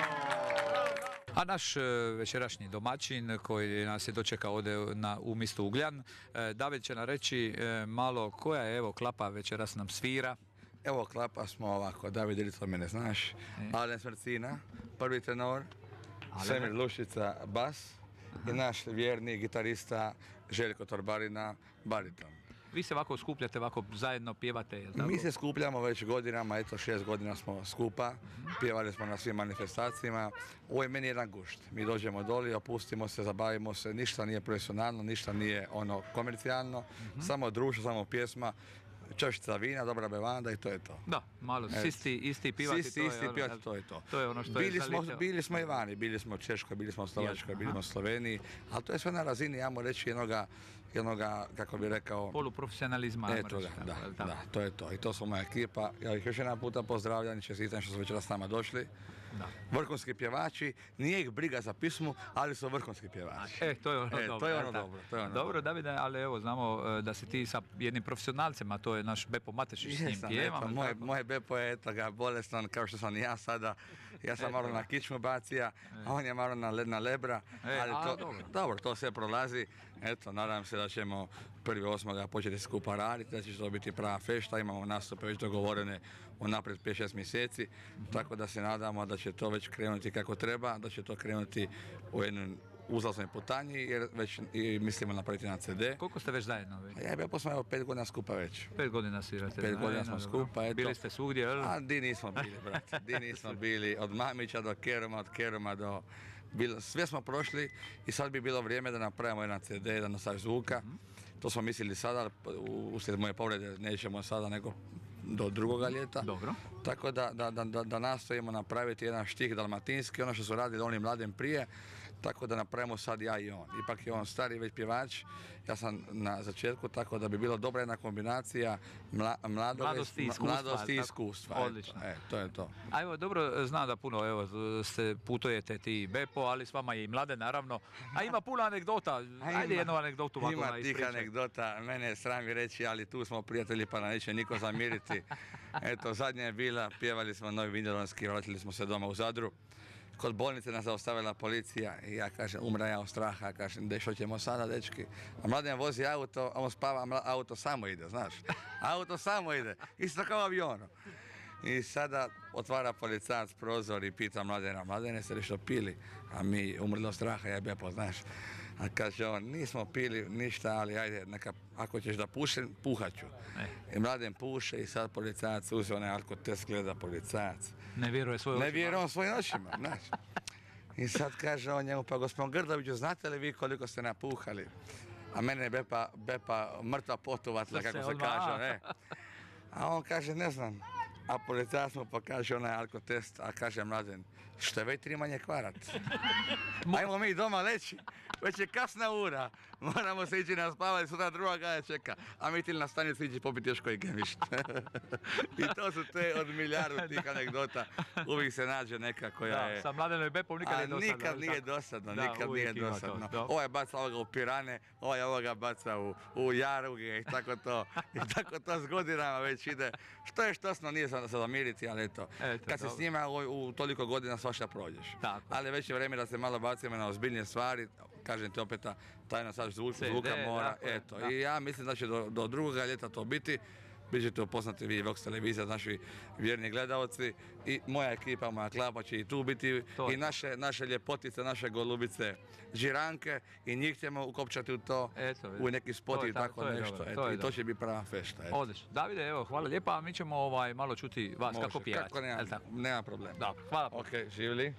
A naš večerašnji domaćin koji nas je dočekao ovdje u mjestu Ugljan, David će nam reći malo koja je evo klapa večeras nam svira. Evo klapa smo ovako, David Ilica, mene znaš, Alen Smrcina, prvi tenor, Semir Lušica, bas i naš vjerni gitarista Željko Torbarina, bariton. Vi se ovako skupljate, ovako zajedno pjevate, je li tako? Mi se skupljamo već godinama, eto 6 godina smo skupa, pjevali smo na svim manifestacijama. Ovo je meni jedan gušt. Mi dođemo doli, opustimo se, zabavimo se, ništa nije profesionalno, ništa nije ono komercijalno, samo društvo, samo pjesma, čašica vina, dobra bevanda i to je to. Da, malo isti pivati, to je to. To je ono što je zalitio. Bili smo i vani, bili smo u Češkoj, bili smo u Slovačkoj, bili smo u Sloveniji, ali to je sve na razini, ja mu reći, jednoga, kako bi rekao... Poluprofesionalizma. Eto ga, da, to je to. I to su moja ekipa. Ja ih još jedan puta pozdravljam i čestitam što su večeras s nama došli. Da. Vrhunski pjevači, nije ih briga za pismu, ali su vrhunski pjevači. To je ono dobro. To je ono dobro. Dobro, Davide, ali evo, znamo da si ti sa jednim profesionalcem, a to je naš Bepo Matešić, s njim pjevam. Moj Bepo je bolestan, kao što sam i ja sada. Ja sam malo na kičmu bacija, a on je malo na lebra. Ali dobro, to sve prolazi. Eto, nadam se da ćemo 1.8. početi skupa raditi, da će to biti prava fešta. Imamo nastupe već dogovorene unaprijed 5-6 mjeseci, tako da se nadamo da će to već krenuti kako treba, da će to krenuti u jednoj uzlaznoj putanji, jer već mislimo napraviti na CD. Koliko ste već zajedno? Ja Bepo smo 5 godina skupa već. 5 godina svirate. 5 godina smo skupa, eto. Bili ste svugdje, jel? A di nismo bili, brate, di nismo bili. Od Mamića do Keruma, od Keruma do... Sve smo prošli i sad bi bilo vrijeme da napravimo jedan CD, jedan nosač zvuka. To smo mislili sada, uslijed moje povrede nećemo sada nego do drugoga ljeta. Dobro. Tako da nastojimo napraviti jedan štih dalmatinski, ono što su radili oni mladim prije, tako da napravimo sad ja i on. Ipak je on stari već pjevač, ja sam na začetku, tako da bi bilo dobra jedna kombinacija mladosti i iskustva. Odlično. To je to. A evo, dobro, znam da puno, evo, putujete ti Bepo, ali s vama je i mlade, naravno. A ima puno anegdota, ajde jednu anegdotu ovako Ima tih anegdota, mene je sram i reći, ali tu smo prijatelji pa neće niko zamiriti. Eto, zadnja je bila, pjevali smo Novi Vinodolski, vratili smo se doma u Zadru. Kod bolnice nas zaustavila policija i ja kažem, umra ja od straha, kažem, što ćemo sada, dečki? A Mladen vozi auto, a on spava, auto samo ide, znaš. Auto samo ide, isto kao avionu. I sada otvara policajac prozor i pita Mladena, Mladene, ste li što pili? A mi umrli od straha, ja Bepo, znaš. A kaže on, nismo pili ništa, ali ajde, neka, ako ćeš da pušem, puhat ću. I Mladen puše i sad policajac uzeo onaj alkotest, gleda policajac. Ne vjeruje svojim očima. Ne vjeruje on svojim očima, znaš. I sad kaže on njemu, pa gospodin Grdoviću, znate li vi koliko ste napuhali? A mene je Bepa mrtva potuvatila, kako se kaže, ne. A on kaže, ne znam. A policajac mu pokaže onaj alkotest, a kaže Mladen, što je već 3 manje kvarat. Ajmo mi doma leći, već je kasna ura, moramo se ići na spavanje, sutra druga gaja čeka, a mi ti na stanicu ići popiti još koji gemišt. I to su te od milijardu tih anegdota, uvijek se nađe neka koja je... Sa Mladenom i Bepom nikad nije dosadno. Nikad nije dosadno. Ovaj baca ovoga u Pirane, ovaj ovoga baca u Jaruge i tako to. I tako to s godinama već ide. Što je štosno, nije se zamiriti, ali eto. Kad se s njima u toliko godina svašta prođeš. Ali već je vrijeme da se malo bacimo na ozbiljnije stvari. Kažem ti opet, taj nosač zvuka mora, eto. I ja mislim da će do drugoga ljeta to biti. Vi ćete upoznati vi Vox televizija, naši vjerni gledalci i moja ekipa, moja klapa će i tu biti i naše ljepotice, naše golubice, Žiranke i njih ćemo ukopčati u to, u neki spot i tako nešto. I to će biti prava fešta. Odlično. Davide, evo, hvala lijepa, a mi ćemo malo čuti vas kako pjevati. Nema problema. Dobro, hvala. Ok, živjeli.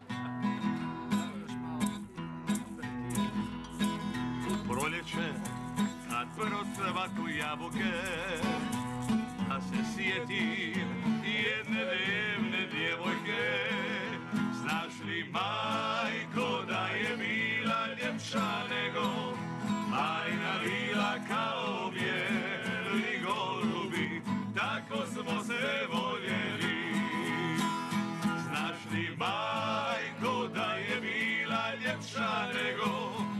Proljeće, kad procvatu jabuke, a se sjetim jedne devne djevojke. Znaš li, majko, da je bila ljepša nego majna vila kao bijeli golubi, tako smo se voljeli. Znaš li, majko, da je bila ljepša nego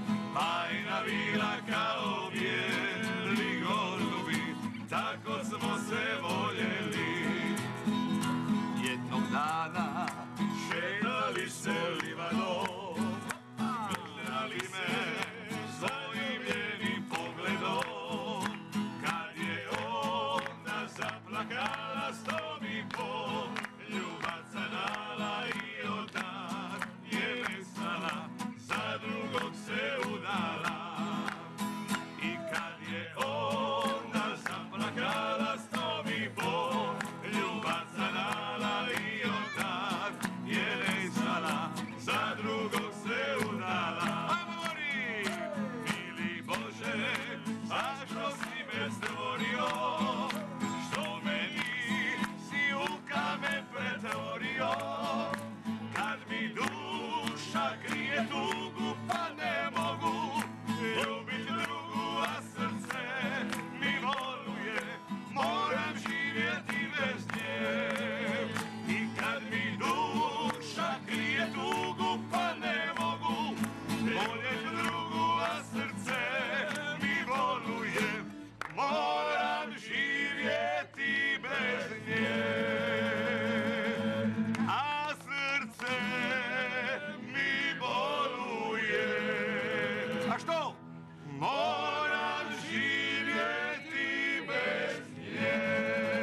što moram živjeti bez nje.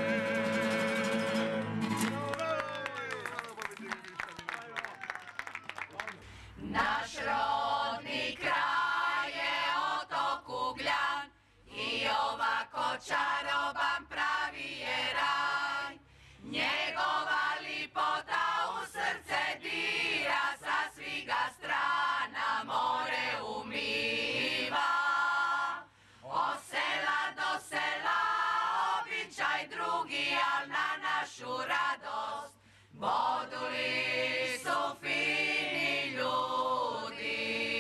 Naš rodni kraj je otok Ugljan i ovako čaroban pravi je raj. Njegova lipota u srce dira, sa svih ga strana more umiva. Od sela do sela običaj drugi, al na našu radost boduli su fini ljudi.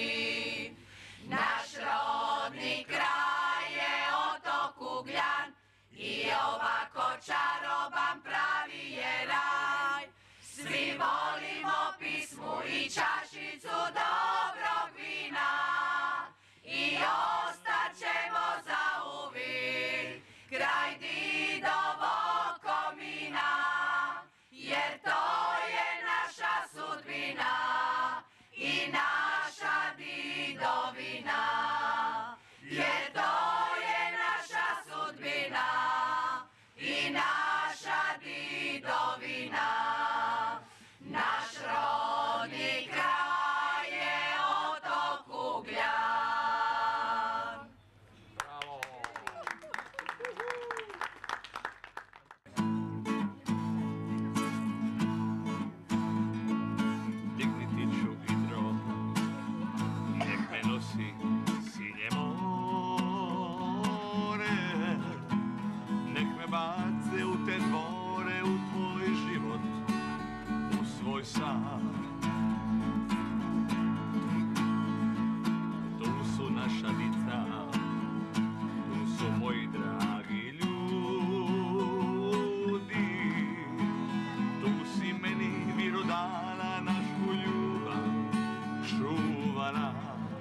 Naš rodni kraj je otok Ugljan i ovako čaroban pravi je raj. Svi volimo pismu i čašicu dobrog vina i ostat ćemo zauvijek kraj didovog komina, jer to je naša sudbina i naša didovina. Jer to je naša sudbina i naša didovina. Naš rodni kraj je otok Ugljan. Digniti ću hidro, nek me nosi sinje more, nek me bace u te dvore, u tvoj život, u svoj san. Tu su naša dica, tu su moji dragi ljudi, tu si meni miru dala, našu ljubav čuvala.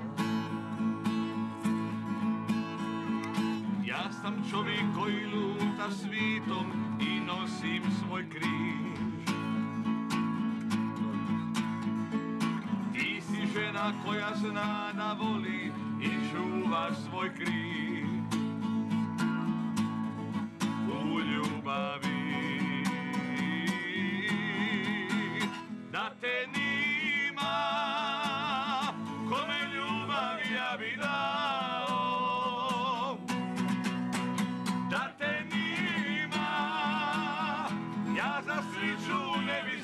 Ja sam čovjek koji luta svitom i nosim svoj križ. Ti si žena koja zna da voli i čuva svoj križ. U ljubavi da te nima, kome ljubav ja bi dao. Da te nima, ja za sreću ne bi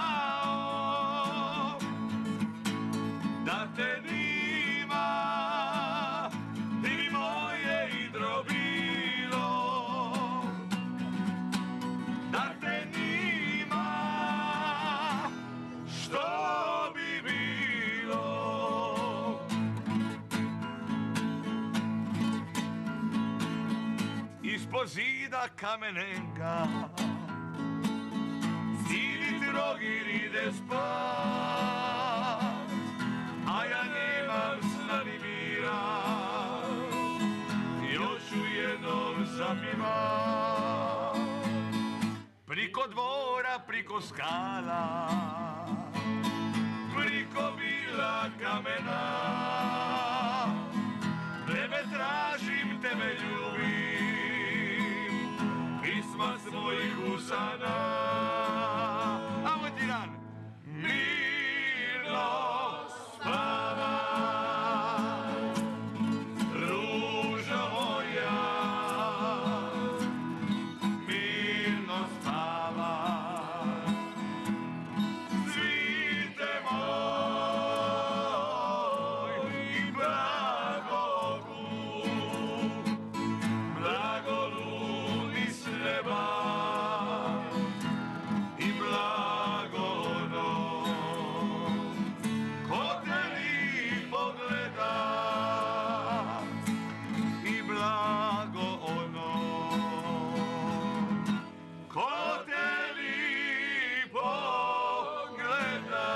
znao. Da te nima, ti bi moje hidro bilo. Da te nima, što bi bilo. Ispod zida kamenenka Cili Trogir ide spat, a ja nemam sna ni mira. Još ću jednom zapivat priko dvora, priko skala, priko bila kamena. Tebe tražim, tebe ljubim, pisma svojih usana. A moj tiran, mirno spava, ružo moja, mirno spava. Svite moj i blagoluni s neba i blago ono ko te lipo gleda i blago ono ko te lipo gleda.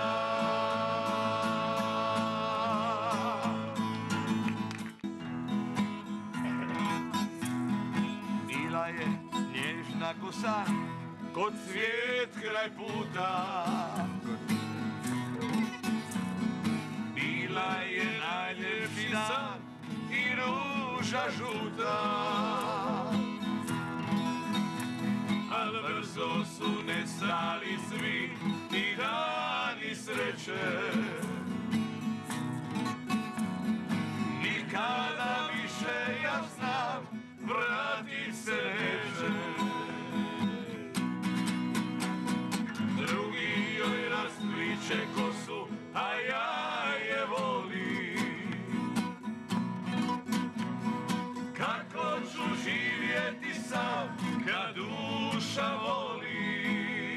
Bila je nježna kosa kod cvijet kraj puta, bila je najljepši dan ruža žuta. Al brzo su nestali svi ti dani sreće. Nikada više, ja znam, vratit se neće. Drugi joj raspliče kosu, a ja je volim. Kako ću živjeti sam kad duša voli?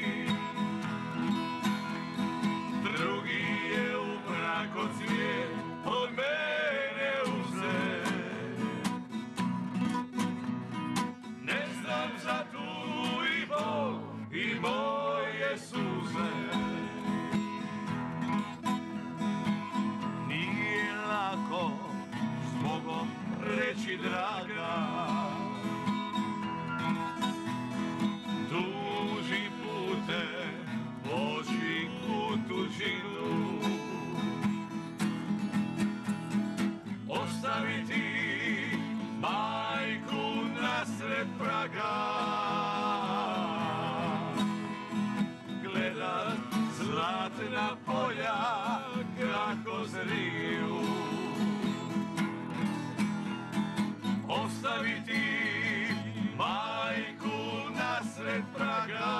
Drugi je u mrak od cvijet od mene uze. Ne znam za tugu i bol i moje suze. Nije lako s Bogom reći draga, duži pute oči u tuđinu. Ostaviti majku nasred praga, gledat zlatna polja kako zriju. Ostaviti majku nasred praga,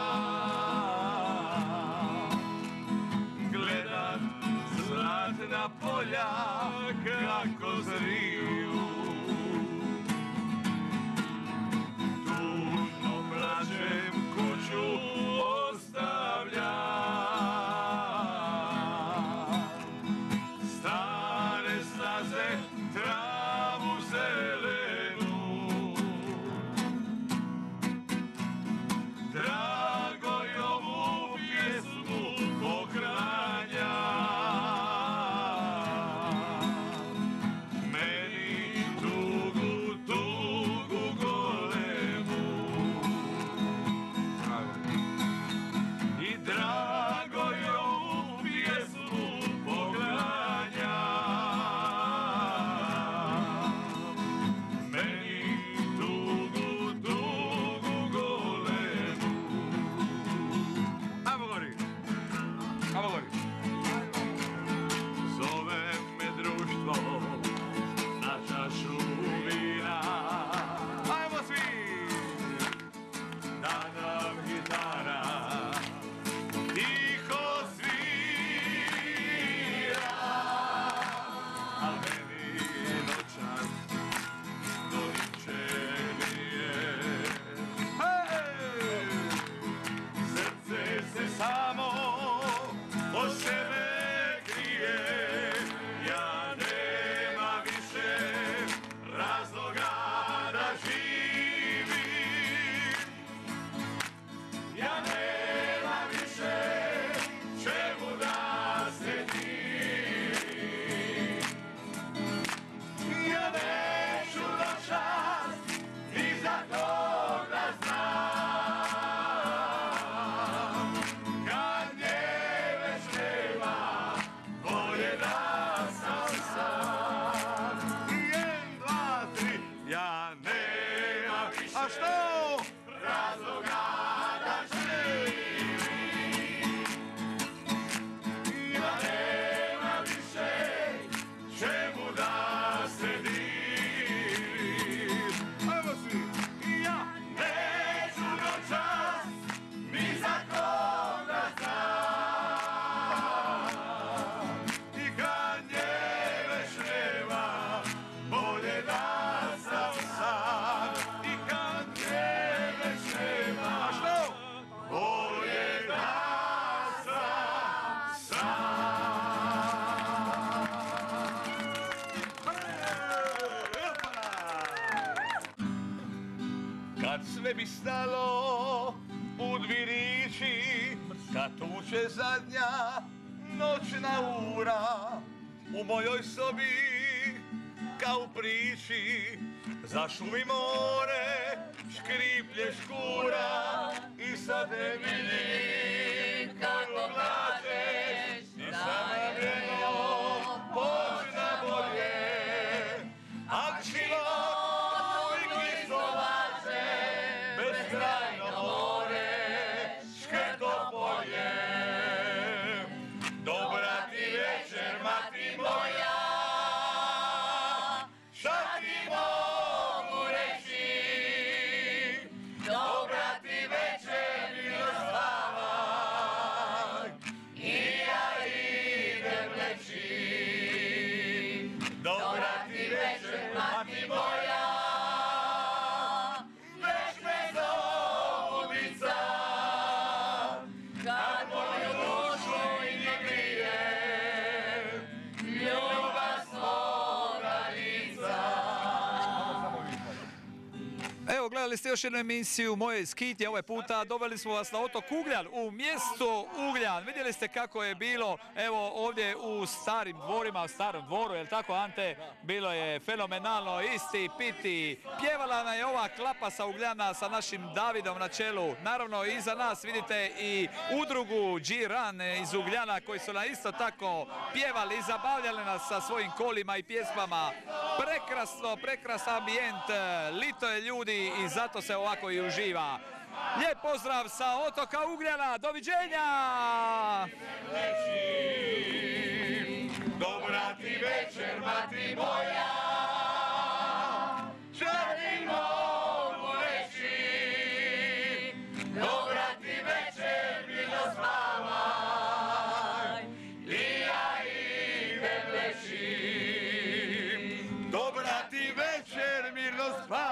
gledat zlatna polja kako zriju. Tužno plačem, kuću ostavljam, stare staze, travu zelenu. Drago i ovu pjesmu poklanjam, meni tugu, tugu golemu. I drago i ovu pjesmu poklanjam, meni tugu, tugu golemu. Ajmo gori, ajmo gori. Zove me društvo na čašu vina. Ajmo svi! Da nam gitara tiho svira, a meni noćas doličenije. Hej! Srce se samo od sebe krije, ja nema više razloga da živim. Ja nema više čemu da se divim. Ja neću noćas ni za to da znam, kad nje već nema, bolje da sam sam. 1, 2, 3, ja nema više, a što? Razloga da živim. Ja nema više čemu da se divim. Ajmo svi! Ja neću noćas ni za koga znam, i kad nje već nema, bolje da sam sam. I kad nje već nema, a što? Bolje da sam sam. Kad sve bi stalo u dvirići, kad tuče zadnja noćna ura, u mojoj sobi kao u priči zašumi more, škriplje škura i sad ne vidim kako plačeš i zamrljeno pođe na bolje. Ak Gledali ste još jednu emisiju Moje skitnje, ovaj puta doveli smo vas na otok Ugljan, u mjesto Ugljan. Vidjeli ste kako je bilo, evo ovdje u starim dvorima, u starom dvoru, je li tako Ante? Bilo je fenomenalno, isti, piti. Pjevala nam je ova klapa sa Ugljana sa našim Davidom na čelu. Naravno, iza nas vidite i udrugu Džiran iz Ugljana koji su nam isto tako pjevali i zabavljali nas sa svojim kolima i pjesmama. Prekrasan ambijent, lito je ljudi i zato se ovako i uživa. Lijep pozdrav sa otoka Ugljana, doviđenja! Dobra ti večer, matri moja, šta ti mogu reći? Dobra ti večer, mirno spavaj, i ja idem leći. Dobra ti večer, mirno spavaj,